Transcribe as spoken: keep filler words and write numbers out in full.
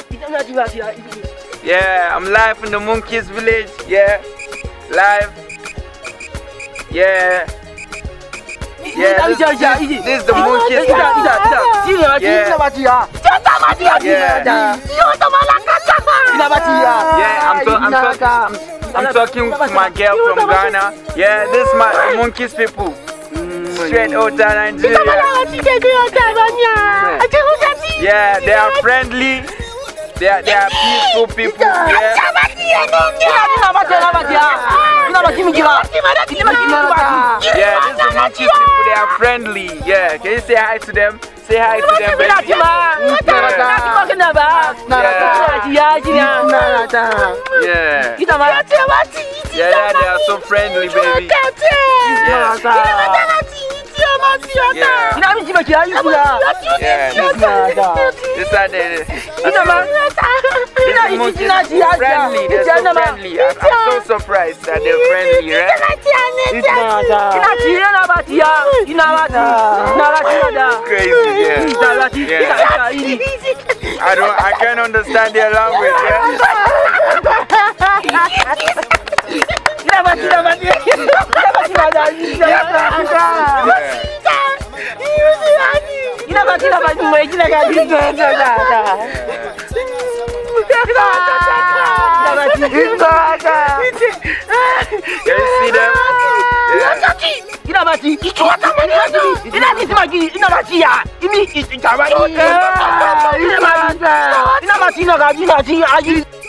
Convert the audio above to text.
Yeah, I'm live in the MUNKİZZ village. Yeah, live. Yeah. Yeah, this, this, this is the MUNKİZZ. Yeah. Yeah. Yeah, I'm, to, I'm, talking, I'm talking to my girl from Ghana. Yeah, this is my MUNKİZZ people. Straight out of Nigeria. Yeah, they are friendly. They are, they are peaceful people. Yeah. Yeah, this is the MUNKİZZ people. They are friendly. Yeah, can you say hi to them? Say hi to them, baby. Yeah. Yeah. Yeah, yeah, they are so friendly, baby. Yeah. Yeah. Yeah, this, this are the, this is friendly, they're so friendly. I'm, I'm so surprised that they're friendly, right? Crazy, yeah. Yeah. I don't, I can't understand their language, Can you see them? Yeah.